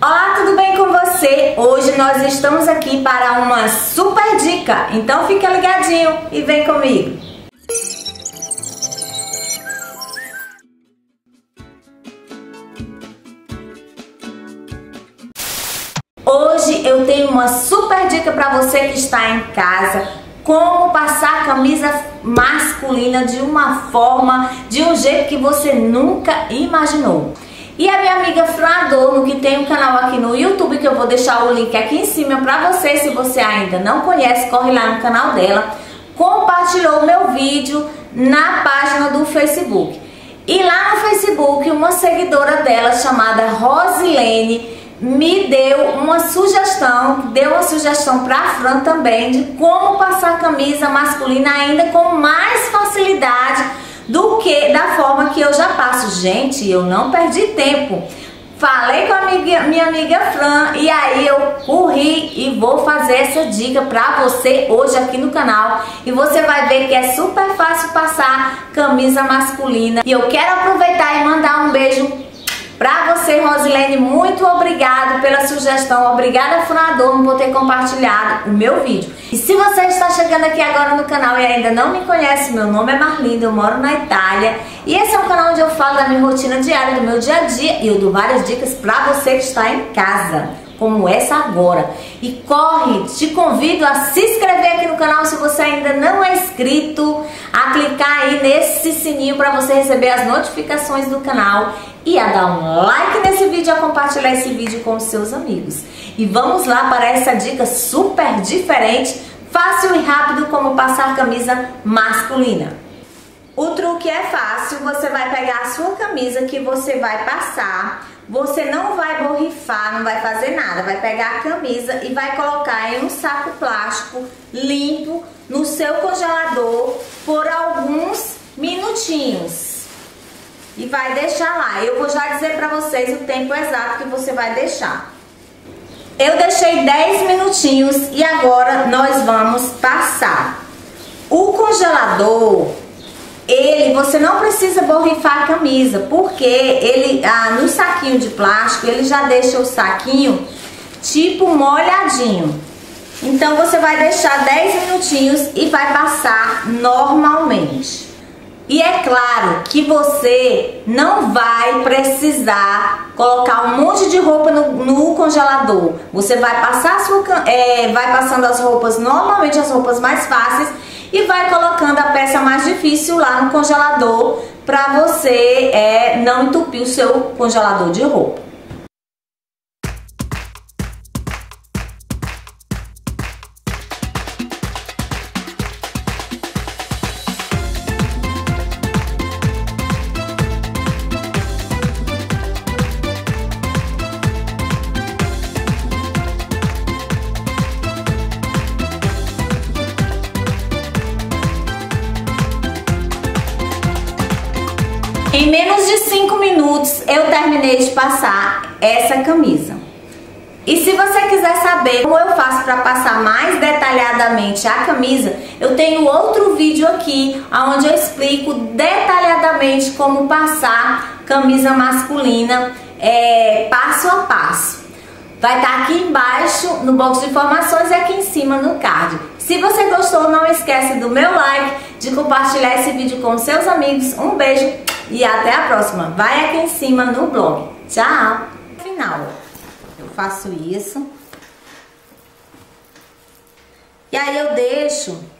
Olá, tudo bem com você? Hoje nós estamos aqui para uma super dica, então fica ligadinho e vem comigo. Hoje eu tenho uma super dica para você que está em casa, como passar a camisa masculina de uma forma, de um jeito que você nunca imaginou. E a minha amiga Fran Adorno, que tem um canal aqui no YouTube, que eu vou deixar o link aqui em cima para você, se você ainda não conhece, corre lá no canal dela, compartilhou o meu vídeo na página do Facebook. E lá no Facebook, uma seguidora dela chamada Rosilene me deu uma sugestão, para a Fran também, de como passar camisa masculina ainda com mais facilidade do que da forma que eu já passo. Gente, eu não perdi tempo. Falei com a minha amiga Fran e aí eu corri e vou fazer essa dica pra você hoje aqui no canal. E você vai ver que é super fácil passar camisa masculina. E eu quero aproveitar e mandar um beijo pra você, Rosilene. Muito obrigada pela sugestão. Obrigada, Fran Adorno, por ter compartilhado o meu vídeo. E se você está chegando aqui agora no canal e ainda não me conhece, meu nome é Marlinda, eu moro na Itália. E esse é um canal onde eu falo da minha rotina diária, do meu dia a dia. E eu dou várias dicas pra você que está em casa, como essa agora. E corre, te convido a se inscrever aqui no canal se você ainda não é inscrito, a clicar aí nesse sininho para você receber as notificações do canal e a dar um like nesse vídeo, a compartilhar esse vídeo com os seus amigos. E vamos lá para essa dica super diferente, fácil e rápido, como passar camisa masculina. O truque é fácil, você vai pegar a sua camisa que você vai passar, você não vai borrifar, não vai fazer nada, vai pegar a camisa e vai colocar em um saco plástico limpo no seu congelador por alguns minutinhos. E vai deixar lá. Eu vou já dizer pra vocês o tempo exato que você vai deixar. Eu deixei 10 minutinhos e agora nós vamos passar. O congelador, você não precisa borrifar a camisa, porque ele, no saquinho de plástico, ele já deixa o saquinho tipo molhadinho. Então você vai deixar 10 minutinhos e vai passar normalmente. E é claro que você não vai precisar colocar um monte de roupa no congelador. Você vai passar vai passando as roupas, normalmente as roupas mais fáceis, e vai colocando a peça mais difícil lá no congelador para você não entupir o seu congelador de roupa. Em menos de 5 minutos eu terminei de passar essa camisa. E se você quiser saber como eu faço para passar mais detalhadamente a camisa, eu tenho outro vídeo aqui onde eu explico detalhadamente como passar camisa masculina passo a passo. Vai estar aqui embaixo no box de informações e aqui em cima no card. Se você gostou, não esquece do meu like, de compartilhar esse vídeo com seus amigos. Um beijo e até a próxima. Vai aqui em cima no blog. Tchau! Final, eu faço isso. E aí eu deixo